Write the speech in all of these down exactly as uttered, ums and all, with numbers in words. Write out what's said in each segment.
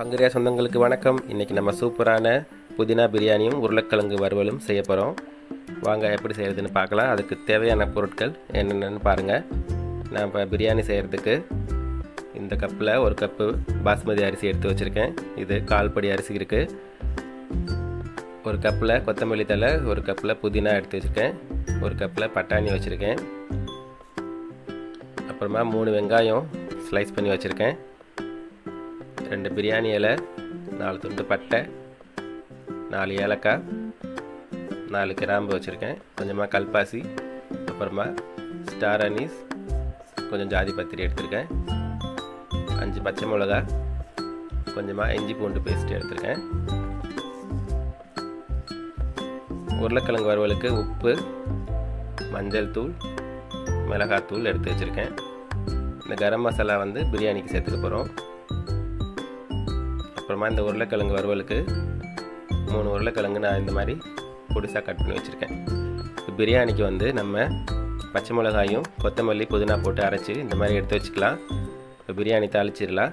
பங்கரியா சொந்தங்களுக்கு வணக்கம். இன்றைக்கி நம்ம சூப்பரான புதினா பிரியாணியும் உருளைக்கிழங்கு வறுவலும் செய்ய போகிறோம். வாங்க எப்படி செய்கிறதுன்னு பார்க்கலாம். அதுக்கு தேவையான பொருட்கள் என்னென்னு பாருங்கள். நான் இப்போ பிரியாணி செய்கிறதுக்கு இந்த கப்பில் ஒரு கப்பு பாஸ்மதி அரிசி எடுத்து வச்சுருக்கேன். இது கால் படி அரிசி இருக்குது. ஒரு கப்பில் கொத்தமல்லி தழை, ஒரு கப்பில் புதினா எடுத்து வச்சுருக்கேன். ஒரு கப்பில் பட்டாணி வச்சுருக்கேன். அப்புறமா மூணு வெங்காயம் ஸ்லைஸ் பண்ணி வச்சுருக்கேன். ரெண்டு பிரியாணி இலை, நாலு துண்டு பட்டை, நாலு ஏலக்காய், நாலு கிராம்பு வச்சுருக்கேன். கொஞ்சமாக கல்பாசி, அப்புறமா ஸ்டார் அனீஸ், கொஞ்சம் ஜாதி பத்திரி எடுத்திருக்கேன். அஞ்சு பச்சை மிளகா, கொஞ்சமாக இஞ்சி பூண்டு பேஸ்ட் எடுத்திருக்கேன். உருளைக்கிழங்கு வறுவலுக்கு உப்பு, மஞ்சள் தூள், மிளகாத்தூள் எடுத்து வச்சுருக்கேன். இந்த கரம் மசாலா வந்து பிரியாணிக்கு சேர்த்துக்க போகிறோம். அப்புறமா இந்த உருளைக்கிழங்கு வறுவலுக்கு மூணு உருளைக்கிழங்கு நான் இந்த மாதிரி பொடிசாக கட் பண்ணி வச்சுருக்கேன். பிரியாணிக்கு வந்து நம்ம பச்சை மிளகாயும் கொத்தமல்லி புதினா போட்டு அரைச்சி இந்த மாதிரி எடுத்து வச்சுக்கலாம். இப்போ பிரியாணி தாளிச்சிடலாம்.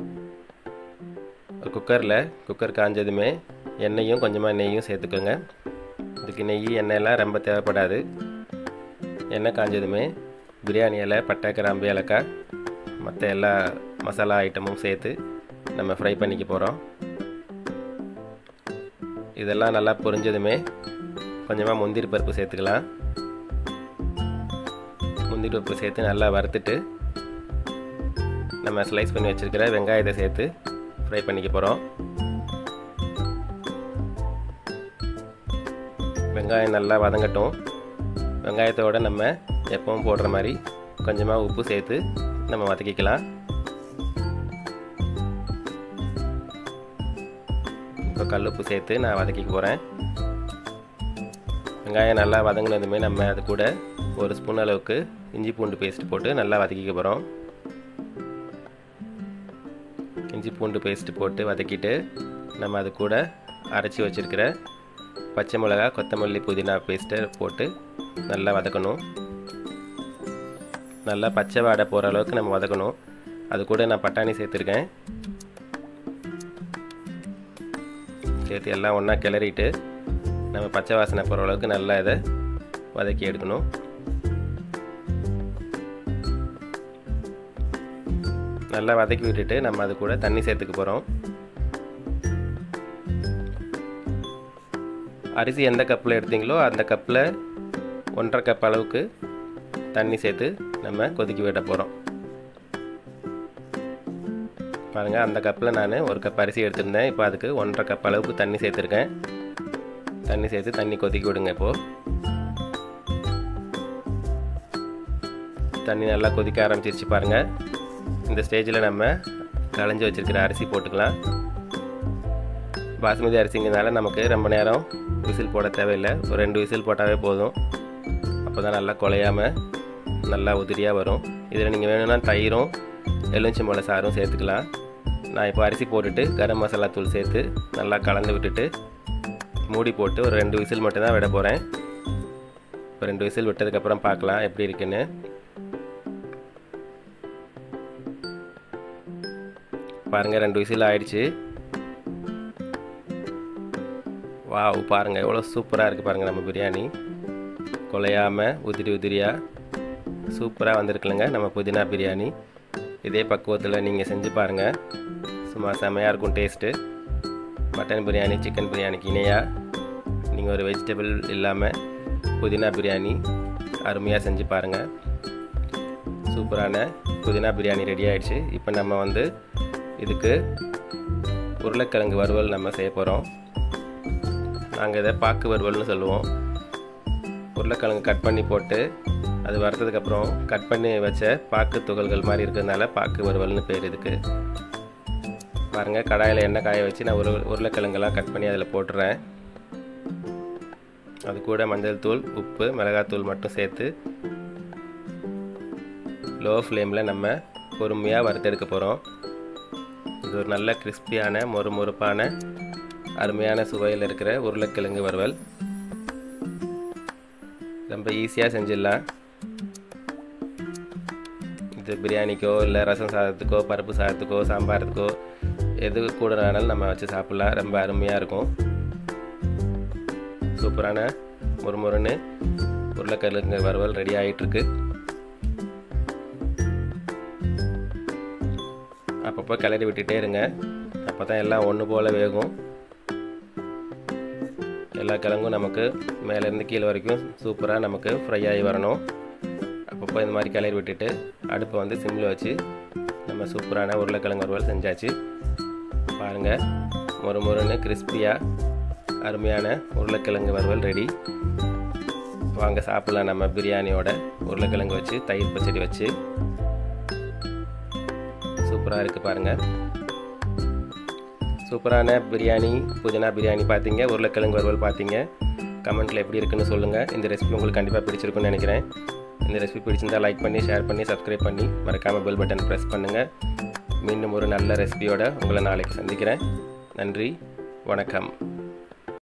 குக்கரில் குக்கர் காஞ்சதுமே எண்ணெயும் கொஞ்சமாக நெய்யும் சேர்த்துக்கோங்க. இதுக்கு நெய் எண்ணெயெல்லாம் ரொம்ப தேவைப்படாது. எண்ணெய் காஞ்சதுமே பிரியாணி இலை, பட்டை, கிராம்பு, ஏலக்காய், மற்ற எல்லா மசாலா ஐட்டமும் சேர்த்து நம்ம ஃப்ரை பண்ணிக்க போகிறோம். இதெல்லாம் நல்லா பொரிஞ்சதுமே கொஞ்சமாக முந்திரி பருப்பு சேர்த்துக்கலாம். முந்திரி பருப்பு சேர்த்து நல்லா வறுத்துட்டு நம்ம ஸ்லைஸ் பண்ணி வச்சுருக்கிற வெங்காயத்தை சேர்த்து ஃப்ரை பண்ணிக்க போகிறோம். வெங்காயம் நல்லா வதங்கட்டும். வெங்காயத்தோடு நம்ம எப்பவும் போடுற மாதிரி கொஞ்சமாக உப்பு சேர்த்து நம்ம வதக்கிக்கலாம். இப்போ கல்லுப்பு சேர்த்து நான் வதக்கிக்க போகிறேன். வெங்காயம் நல்லா வதங்கினதுமே நம்ம அது கூட ஒரு ஸ்பூன் அளவுக்கு இஞ்சி பூண்டு பேஸ்ட் போட்டு நல்லா வதக்கிக்க போகிறோம். இஞ்சி பூண்டு பேஸ்ட் போட்டு வதக்கிட்டு நம்ம அது கூட அரைச்சி வச்சுருக்கிற பச்சை மிளகா, கொத்தமல்லி, புதினா பேஸ்ட்டை போட்டு நல்லா வதக்கணும். நல்லா பச்சை வாடை போகிற அளவுக்கு நம்ம வதக்கணும். அது கூட நான் பட்டாணி சேர்த்துருக்கேன். சேர்த்து எல்லாம் ஒன்றா கிளறிட்டு நம்ம பச்சை வாசனை போகிற அளவுக்கு நல்லா இதை வதக்கி எடுக்கணும். நல்லா வதக்கி விட்டுட்டு நம்ம அது கூட தண்ணி சேர்த்துக்க போகிறோம். அரிசி எந்த கப்பில் எடுத்தீங்களோ அந்த கப்பில் ஒன்றரை கப் அளவுக்கு தண்ணி சேர்த்து நம்ம கொதிக்க விட போகிறோம். பாருங்கள், அந்த கப்பில் நான் ஒரு கப் அரிசி எடுத்திருந்தேன். இப்போ அதுக்கு ஒன்றரை கப் அளவுக்கு தண்ணி சேர்த்துருக்கேன். தண்ணி சேர்த்து தண்ணி கொதிக்க விடுங்க. இப்போது தண்ணி நல்லா கொதிக்க ஆரம்பிச்சிருச்சு பாருங்கள். இந்த ஸ்டேஜில் நம்ம களைஞ்சி வச்சுருக்கிற அரிசி போட்டுக்கலாம். பாஸ்மதி அரிசிங்கிறதுனால நமக்கு ரொம்ப நேரம் விசில் போட தேவையில்லை. ஒரு ரெண்டு விசில் போட்டாவே போதும். அப்போ தான் நல்லா குலையாமல் நல்லா உதிரியாக வரும். இதில் நீங்கள் வேணும்னா தயிரும் எலுமிச்சம்பழ சாறும் சேர்த்துக்கலாம். நான் இப்போ அரிசி போட்டுட்டு கரம் மசாலா தூள் சேர்த்து நல்லா கலந்து விட்டுட்டு மூடி போட்டு ஒரு ரெண்டு விசில் மட்டும்தான் விட போகிறேன். இப்போ ரெண்டு விசில் விட்டதுக்கப்புறம் பார்க்கலாம் எப்படி இருக்குன்னு. பாருங்கள், ரெண்டு விசில் ஆயிடுச்சு. வாவ், பாருங்கள் எவ்வளோ சூப்பராக இருக்குது பாருங்கள். நம்ம பிரியாணி குலையாமல் உதிரி உதிரியாக சூப்பராக வந்திருக்குலங்க நம்ம புதினா பிரியாணி. இதே பக்குவத்தில் நீங்கள் செஞ்சு பாருங்கள். சும்மா செமையாக இருக்கும் டேஸ்ட்டு. மட்டன் பிரியாணி, சிக்கன் பிரியாணிக்கு இணையாக நீங்கள் ஒரு வெஜிடபிள் இல்லாமல் புதினா பிரியாணி அருமையாக செஞ்சு பாருங்கள். சூப்பரான புதினா பிரியாணி ரெடி ஆகிடுச்சு. இப்போ நம்ம வந்து இதுக்கு உருளைக்கிழங்கு வறுவல் நம்ம செய்ய போகிறோம். நாங்கள் இதை பாக்கு வறுவல்னு சொல்லுவோம். உருளைக்கிழங்கு கட் பண்ணி போட்டு அது வறுத்ததுக்கப்புறம் கட் பண்ணி வச்ச பாக்கு துகள்கள் மாதிரி இருக்கிறதுனால பாக்கு வறுவல்னு பேர் இதுக்கு. பாருங்கள், கடாயில் எண்ணெய் காய வச்சு நான் உரு உருளைக்கிழங்கெல்லாம் கட் பண்ணி அதில் போட்டுறேன். அது கூட மஞ்சள் தூள், உப்பு, மிளகாத்தூள் மட்டும் சேர்த்து லோ ஃப்ளேமில் நம்ம பொறுமையாக வறுத்தெடுக்க போகிறோம். இது ஒரு நல்ல கிறிஸ்பியான மொறு மொறுப்பான அருமையான சுவையில் இருக்கிற உருளைக்கிழங்கு வறுவல். ரொம்ப ஈஸியாக செஞ்சிடலாம். இது பிரியாணிக்கோ இல்லை ரசம் சாதத்துக்கோ பருப்பு சாதத்துக்கோ சாம்பாரத்துக்கோ எது கூட வேணாலும் நம்ம வச்சு சாப்பிட்லாம். ரொம்ப அருமையாக இருக்கும். சூப்பரான முறுமுறுன்னு உருளைக்கிழங்கு வறுவல் ரெடி ஆகிட்டுருக்கு. அப்பப்போ கிளறி விட்டுட்டே இருங்க. அப்போ தான் எல்லாம் ஒன்று போல் வேகும். எல்லா கிழங்கும் நமக்கு மேலேருந்து கீழே வரைக்கும் சூப்பராக நமக்கு ஃப்ரை ஆகி வரணும். அப்பப்போ இந்த மாதிரி கிளறி விட்டுட்டு அடுப்பை வந்து சிம்மில் வச்சு நம்ம சூப்பரான உருளைக்கிழங்கு வறுவல் செஞ்சாச்சு. பாருங்கள், மொறு மொறுன்னு கிறிஸ்பியாக அருமையான உருளைக்கிழங்கு வறுவல் ரெடி. வாங்க சாப்பிட்லாம். நம்ம பிரியாணியோட உருளைக்கிழங்கு வச்சு தயிர் பச்சடி வச்சு சூப்பராக இருக்குது பாருங்கள். சூப்பரான பிரியாணி, புதினா பிரியாணி பார்த்தீங்க, உருளைக்கிழங்கு வறுவல் பார்த்தீங்க. கமெண்ட்டில் எப்படி இருக்குன்னு சொல்லுங்கள். இந்த ரெசிபி உங்களுக்கு கண்டிப்பாக பிடிச்சிருக்குன்னு நினைக்கிறேன். இந்த ரெசிபி பிடிச்சிருந்தால் லைக் பண்ணி, ஷேர் பண்ணி, சப்ஸ்கிரைப் பண்ணி மறக்காமல் பெல் பட்டன் ப்ரெஸ் பண்ணுங்கள். மீண்டும் ஒரு நல்ல ரெசிபியோடு உங்களை நாளைக்கு சந்திக்கிறேன். நன்றி, வணக்கம்.